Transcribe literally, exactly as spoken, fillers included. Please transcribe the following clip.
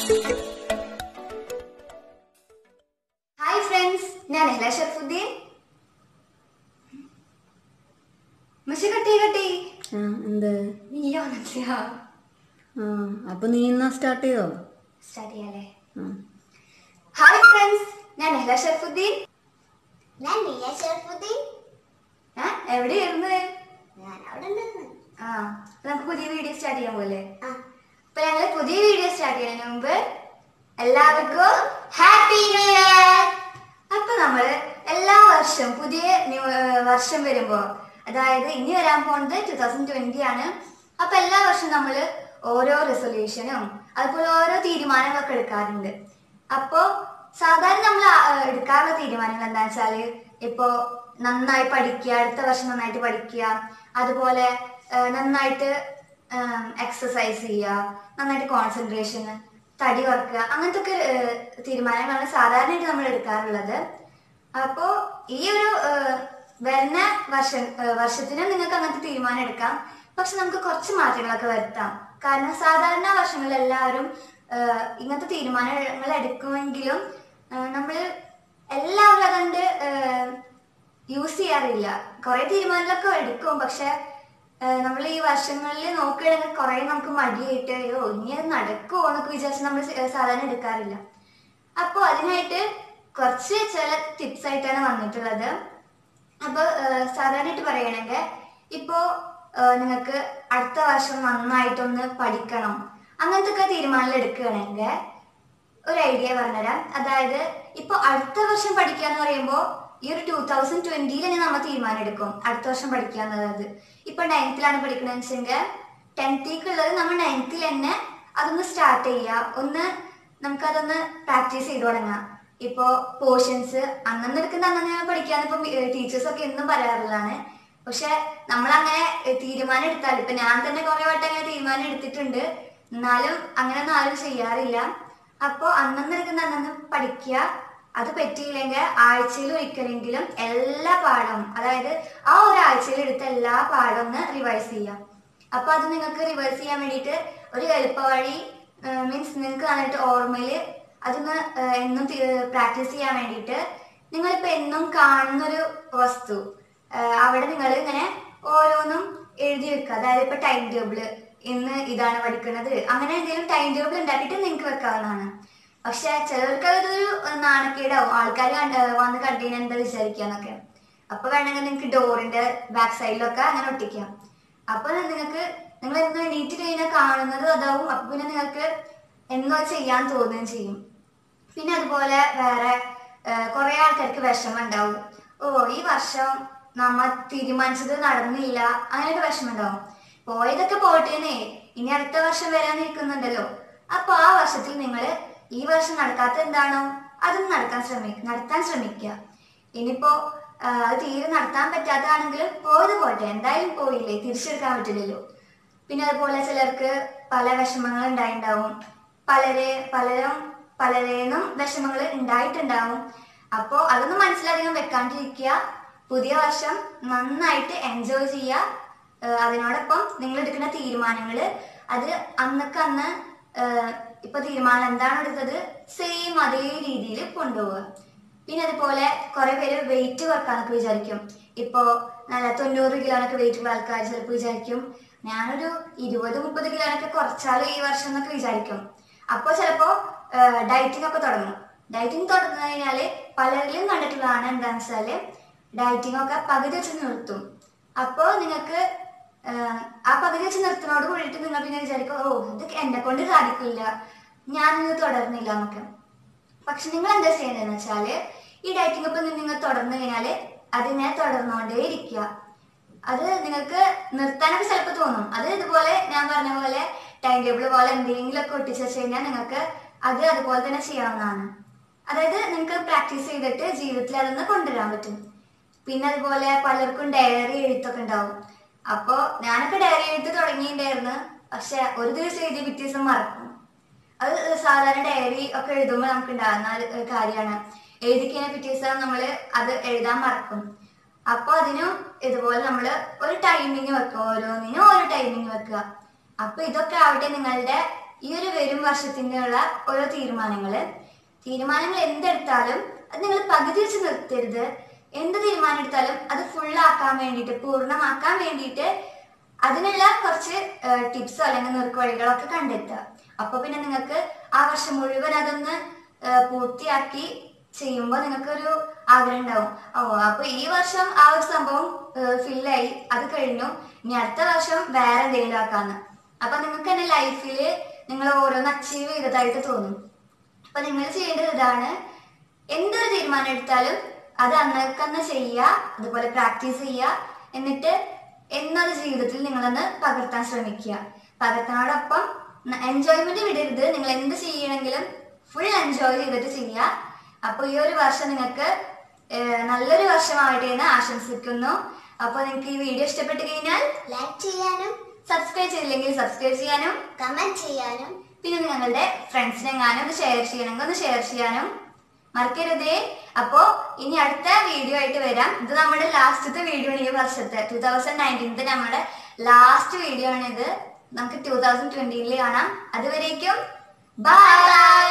Hi friends, ഞാൻ നെഹ്ല ഷർഫുദ്ദീൻ. പക്ഷെ കട്ടി കട്ടി എന്ത് നീയോ വന്നിട്ടില്ല? ആ അപ്പൊ നീ എന്നാ സ്റ്റാർട്ട് ചെയ്തോ? സ്റ്റാർട്ട് ചെയ്യാല്ലേ? ഹായ് ഫ്രണ്ട്സ്, ഞാൻ നെഹ്ല ഷർഫുദ്ദീൻ. ഞാൻ നിയ ഷർഫുദ്ദീൻ. എവിടെയായിരുന്നു? ഞാൻ അവിടെ ഉണ്ടായിരുന്നു. ആ നമുക്ക് പുതിയ വീഡിയോ സ്റ്റാർട്ട് ചെയ്യാൻ പോലെ. ആ അപ്പൊ ഞങ്ങള് പുതിയ വീഡിയോ സ്റ്റാർട്ട് ചെയ്യുന്നതിന് മുമ്പ് എല്ലാവർക്കും ഹാപ്പി ന്യൂ ഇയർ. അപ്പൊ നമ്മള് എല്ലാ വർഷവും പുതിയ ന്യൂ വർഷം വരുമ്പോ, അതായത് ഇനി വരാൻ പോകുന്നത് ടൂ തൗസൻഡ് ട്വന്റി ആണ്. അപ്പൊ എല്ലാ വർഷവും നമ്മള് ഓരോ റെസൊല്യൂഷനും അതുപോലെ ഓരോ തീരുമാനങ്ങളൊക്കെ എടുക്കാറുണ്ട്. അപ്പോ സാധാരണ നമ്മൾ എടുക്കാറുള്ള തീരുമാനങ്ങൾ എന്താ വെച്ചാല്, ഇപ്പോ നന്നായി പഠിക്കുക, അടുത്ത വർഷം നന്നായിട്ട് പഠിക്കുക, അതുപോലെ നന്നായിട്ട് എക്സസൈസ് ചെയ്യുക, നന്നായിട്ട് കോൺസെൻട്രേഷൻ, തടി കുറക്കുക, അങ്ങനത്തെ ഒക്കെ തീരുമാനങ്ങളാണ് സാധാരണയായിട്ട് നമ്മൾ എടുക്കാറുള്ളത്. അപ്പോ ഈ ഒരു വരുന്ന വർഷ വർഷത്തിന് നിങ്ങൾക്ക് അങ്ങനത്തെ തീരുമാനം എടുക്കാം. പക്ഷെ നമുക്ക് കുറച്ച് മാറ്റങ്ങളൊക്കെ വരുത്താം. കാരണം സാധാരണ വർഷങ്ങളിൽ എല്ലാവരും ഇങ്ങനത്തെ തീരുമാനങ്ങൾ എടുക്കുമെങ്കിലും നമ്മൾ എല്ലാവരും അതുകൊണ്ട് യൂസ് ചെയ്യാറില്ല. കുറെ തീരുമാനങ്ങളൊക്കെ എടുക്കും, പക്ഷെ നമ്മൾ ഈ വർഷങ്ങളിൽ നോക്കുകയാണെങ്കിൽ കുറെ നമുക്ക് മടിയായിട്ട് അയ്യോ ഇനി അത് നടക്കുമോ എന്നൊക്കെ വിചാരിച്ച് നമ്മൾ സാധാരണ എടുക്കാറില്ല. അപ്പോൾ അതിനായിട്ട് കുറച്ച് ചില ടിപ്സ് ആയിട്ടാണ് വന്നിട്ടുള്ളത്. അപ്പോൾ സാധാരണയായിട്ട് പറയുകയാണെങ്കിൽ, ഇപ്പോൾ നിങ്ങൾക്ക് അടുത്ത വർഷം നന്നായിട്ടൊന്ന് പഠിക്കണം, അങ്ങനത്തെ ഒക്കെ തീരുമാനങ്ങൾ എടുക്കുകയാണെങ്കിൽ ഒരു ഐഡിയ പറഞ്ഞുതരാം. അതായത് ഇപ്പൊ അടുത്ത വർഷം പഠിക്കുക എന്ന് പറയുമ്പോൾ ഈ ഒരു ടൂ തൗസൻഡ് ട്വന്റിയിൽ തന്നെ നമ്മൾ തീരുമാനം എടുക്കും അടുത്ത വർഷം പഠിക്കുക എന്നുള്ളത്. ഇപ്പൊ നയൻത്തിലാണ് പഠിക്കണമെന്ന് വെച്ചെങ്കിൽ ടെൻത്തേക്കുള്ളത് നമ്മൾ നയൻത്തിൽ തന്നെ അതൊന്ന് സ്റ്റാർട്ട് ചെയ്യുക, ഒന്ന് നമുക്കതൊന്ന് പ്രാക്ടീസ് ചെയ്ത് തുടങ്ങാം. ഇപ്പോ പോർഷൻസ് അന്നന്ന് എടുക്കുന്ന അന്നന്ന് പഠിക്കാന്ന് ഇപ്പൊ ടീച്ചേഴ്സ് ഒക്കെ എന്നും പറയാറുള്ളതാണ്. പക്ഷെ നമ്മളങ്ങനെ തീരുമാനം എടുത്താൽ, ഇപ്പൊ ഞാൻ തന്നെ കുറെ വട്ടം അങ്ങനെ തീരുമാനം എടുത്തിട്ടുണ്ട്, എന്നാലും അങ്ങനെയൊന്നും ആരും ചെയ്യാറില്ല. അപ്പോ അന്നന്ന് എടുക്കുന്ന അന്നന്ന് പഠിക്കുക. അത് പറ്റിയില്ലെങ്കിൽ ആഴ്ചയിൽ ഒരിക്കലെങ്കിലും എല്ലാ പാഠവും, അതായത് ആ ഒരാഴ്ചയിൽ എടുത്ത എല്ലാ പാഠവും ഒന്ന് റിവൈസ് ചെയ്യാം. അപ്പൊ അത് നിങ്ങൾക്ക് റിവൈസ് ചെയ്യാൻ വേണ്ടിയിട്ട് ഒരു എളുപ്പ വഴി മീൻസ് നിങ്ങൾക്ക് നന്നായിട്ട് ഓർമ്മയില് അതൊന്ന് എന്നും പ്രാക്ടീസ് ചെയ്യാൻ വേണ്ടിയിട്ട് നിങ്ങളിപ്പോ എന്നും കാണുന്നൊരു വസ്തു അവിടെ നിങ്ങൾ ഇങ്ങനെ ഓരോന്നും എഴുതി വെക്കുക. അതായത് ഇപ്പൊ ടൈം ടേബിള്, ഇന്ന് ഇതാണ് പഠിക്കുന്നത്, അങ്ങനെ എന്തെങ്കിലും ടൈം ടേബിൾ ഉണ്ടാക്കിയിട്ട് നിങ്ങൾക്ക് വെക്കാവുന്നതാണ്. പക്ഷെ ചിലർക്ക് അതൊരു നാണക്കേടാവും, ആൾക്കാർ വന്ന് കണ്ടീന് എന്താ വിചാരിക്കാന്നൊക്കെ. അപ്പൊ വേണമെങ്കിൽ നിങ്ങൾക്ക് ഡോറിന്റെ ബാക്ക് സൈഡിലൊക്കെ അങ്ങനെ ഒട്ടിക്കാം. അപ്പൊ നിങ്ങൾക്ക് നിങ്ങൾ എന്ന് എണീറ്റ് കഴിഞ്ഞാൽ കാണുന്നത് അതാവും. അപ്പൊ പിന്നെ നിങ്ങൾക്ക് എന്തോ ചെയ്യാൻ തോന്നുകയും ചെയ്യും. പിന്നെ അതുപോലെ വേറെ കുറെ ആൾക്കാർക്ക് വിഷമം ഉണ്ടാവും. ഓ ഈ വർഷം നമ്മ തീരുമാനിച്ചത് നടന്നില്ല, അങ്ങനെയൊക്കെ വിഷമം ഉണ്ടാവും. പോയതൊക്കെ പോട്ടേന്നേ, ഇനി അടുത്ത വർഷം വരാനിരിക്കുന്നുണ്ടല്ലോ. അപ്പൊ ആ വർഷത്തിൽ നിങ്ങൾ ഈ വർഷം നടക്കാത്ത എന്താണോ അതൊന്നും നടക്കാൻ ശ്രമി നടത്താൻ ശ്രമിക്കുക. ഇനിയിപ്പോ അത് തീരെ നടത്താൻ പറ്റാത്തതാണെങ്കിൽ പോയത് പോട്ടെ, എന്തായാലും പോയില്ലേ, തിരിച്ചെടുക്കാൻ പറ്റില്ലല്ലോ. പിന്നെ അതുപോലെ ചിലർക്ക് പല വിഷമങ്ങൾ ഉണ്ടായിട്ടുണ്ടാവും, പലരെ പലരും പലരേന്നും വിഷമങ്ങൾ ഉണ്ടായിട്ടുണ്ടാവും. അപ്പോ അതൊന്നും മനസ്സിലധികം വെക്കാണ്ടിരിക്കുക. പുതിയ വർഷം നന്നായിട്ട് എൻജോയ് ചെയ്യുക. അതിനോടൊപ്പം നിങ്ങൾ എടുക്കുന്ന തീരുമാനങ്ങൾ അത് അന്നൊക്കെ അന്ന് ഇപ്പൊ തീരുമാനം എന്താണ് എടുത്തത് സെയിം അതേ രീതിയിൽ കൊണ്ടുപോവുക. പിന്നെ അതുപോലെ കുറെ പേര് വെയിറ്റ് കുറക്കാനൊക്കെ വിചാരിക്കും. ഇപ്പോ നല്ല തൊണ്ണൂറ് കിലോനൊക്കെ വെയിറ്റ് ഉള്ള ആൾക്കാർ ചിലപ്പോൾ വിചാരിക്കും ഞാനൊരു ഇരുപത് മുപ്പത് കിലോനൊക്കെ കുറച്ചാലോ ഈ വർഷം എന്നൊക്കെ വിചാരിക്കും. അപ്പോൾ ചിലപ്പോ ഡയറ്റിംഗ് ഒക്കെ തുടങ്ങും. ഡയറ്റിംഗ് തുടങ്ങി കഴിഞ്ഞാല് പലരിലും കണ്ടിട്ടുള്ളതാണ് എന്താണെന്ന് വെച്ചാല് ഡയറ്റിംഗ് ഒക്കെ പകുതി വെച്ച് നിർത്തും. അപ്പോ നിങ്ങൾക്ക് ആ പകുതി വെച്ച് നിർത്തുന്നതോട് കൂടിയിട്ട് നിങ്ങൾ പിന്നെ വിചാരിക്കും ഓ ഇത് എന്നെ കൊണ്ട് സാധിക്കില്ല, ഞാനിത് തുടർന്നില്ല എന്നൊക്കെ. പക്ഷെ നിങ്ങൾ എന്താ ചെയ്യേണ്ടതെന്ന് വെച്ചാല് ഈ ഡയറ്റിംഗ് ഇപ്പൊ നിങ്ങൾ തുടർന്നു കഴിഞ്ഞാല് അതിനെ തുടർന്നുകൊണ്ടേ ഇരിക്കുക. അത് നിങ്ങൾക്ക് നിർത്താനൊക്കെ ചിലപ്പോൾ തോന്നും. അത് ഇതുപോലെ ഞാൻ പറഞ്ഞ പോലെ ടൈം ടേബിൾ പോലെ എന്തെങ്കിലും ഒക്കെ ഒട്ടിച്ചു വെച്ച് കഴിഞ്ഞാൽ നിങ്ങൾക്ക് അത് അതുപോലെ തന്നെ ചെയ്യാവുന്നതാണ്. അതായത് നിങ്ങൾക്ക് പ്രാക്ടീസ് ചെയ്തിട്ട് ജീവിതത്തിൽ അതൊന്ന് കൊണ്ടുവരാൻ പറ്റും. പിന്നെ അതുപോലെ പലർക്കും ഡയറി എഴുത്തൊക്കെ ഉണ്ടാവും. അപ്പോ ഞാനൊക്കെ ഡയറി എഴുത്ത് തുടങ്ങിയിട്ടുണ്ടായിരുന്നു. പക്ഷെ ഒരു ദിവസം എഴുതി പിറ്റേ ദിവസം മറക്കും. അത് സാധാരണ ഡയറി ഒക്കെ എഴുതുമ്പോൾ നമുക്ക് ഉണ്ടാകുന്ന കാര്യമാണ്. എഴുതി കഴിഞ്ഞാൽ പിറ്റേ ദിവസം നമ്മള് അത് എഴുതാൻ മറക്കും. അപ്പൊ അതിനും ഇതുപോലെ നമ്മള് ഒരു ടൈമിങ് വെക്കുക, ഓരോന്നിനും ഓരോ ടൈമിങ് വെക്കുക. അപ്പൊ ഇതൊക്കെ ആവട്ടെ നിങ്ങളുടെ ഈ ഒരു വരും വർഷത്തിനുള്ള ഓരോ തീരുമാനങ്ങള് തീരുമാനങ്ങൾ എന്തെടുത്താലും അത് നിങ്ങൾ പകുതി വെച്ച് നിർത്തരുത്. എന്ത് തീരുമാനം എടുത്താലും അത് ഫുള്ളാക്കാൻ വേണ്ടിയിട്ട് പൂർണ്ണമാക്കാൻ വേണ്ടിയിട്ട് അതിനുള്ള കുറച്ച് ടിപ്സോ അല്ലെങ്കിൽ നുറുക്ക് വഴികളൊക്കെ കണ്ടെത്തുക. അപ്പൊ പിന്നെ നിങ്ങൾക്ക് ആ വർഷം മുഴുവൻ അതൊന്ന് പൂർത്തിയാക്കി ചെയ്യുമ്പോൾ നിങ്ങൾക്കൊരു ആഗ്രഹം ഉണ്ടാവും, ഓ അപ്പൊ ഈ വർഷം ആ ഒരു സംഭവം ഫില്ലായി, അത് കഴിഞ്ഞു, ഇനി അടുത്ത വർഷം വേറെ എന്തെങ്കിലും ആക്കാന്ന്. അപ്പൊ നിങ്ങൾക്ക് തന്നെ ലൈഫിൽ നിങ്ങൾ ഓരോന്ന് അച്ചീവ് ചെയ്തതായിട്ട് തോന്നും. അപ്പൊ നിങ്ങൾ ചെയ്യേണ്ടത് ഇതാണ്, എന്തൊരു തീരുമാനം എടുത്താലും അത് അന്നേക്കന്ന് ചെയ്യുക, അതുപോലെ പ്രാക്ടീസ് ചെയ്യുക. എന്നിട്ട് എന്നൊരു ജീവിതത്തിൽ നിങ്ങളൊന്ന് പകർത്താൻ ശ്രമിക്കുക. പകർത്താനോടൊപ്പം എൻജോയ്മെന്റ് വിടരുത്. നിങ്ങൾ എന്ത് ചെയ്യണമെങ്കിലും ഫുൾ എൻജോയ് ചെയ്തിട്ട് ചെയ്യുക. അപ്പൊ ഈ ഒരു വർഷം നിങ്ങൾക്ക് നല്ലൊരു വർഷമാവട്ടെ എന്ന് ആശംസിക്കുന്നു. അപ്പൊ നിങ്ങൾക്ക് ഈ വീഡിയോ ഇഷ്ടപ്പെട്ട് കഴിഞ്ഞാൽ ലൈക്ക് ചെയ്യാനും സബ്സ്ക്രൈബ് ചെയ്തില്ലെങ്കിൽ സബ്സ്ക്രൈബ് ചെയ്യാനും കമന്റ് ചെയ്യാനും പിന്നെ നിങ്ങളുടെ ഫ്രണ്ട്സിനെങ്ങാനും ഒന്ന് ഷെയർ ചെയ്യണമെങ്കിൽ ഒന്ന് ഷെയർ ചെയ്യാനും മറക്കരുതേ. അപ്പോ ഇനി അടുത്ത വീഡിയോ ആയിട്ട് വരാം. ഇത് നമ്മുടെ ലാസ്റ്റത്തെ വീഡിയോ ആണ്, ഈ വർഷത്തെ ടൂ തൗസൻഡ് നയൻറ്റീൻത്തെ നമ്മുടെ ലാസ്റ്റ് വീഡിയോ ആണ് ഇത്. നമുക്ക് ടൂ തൗസൻഡ് ട്വന്റിയിൽ കാണാം. അതുവരേക്കും ബൈ.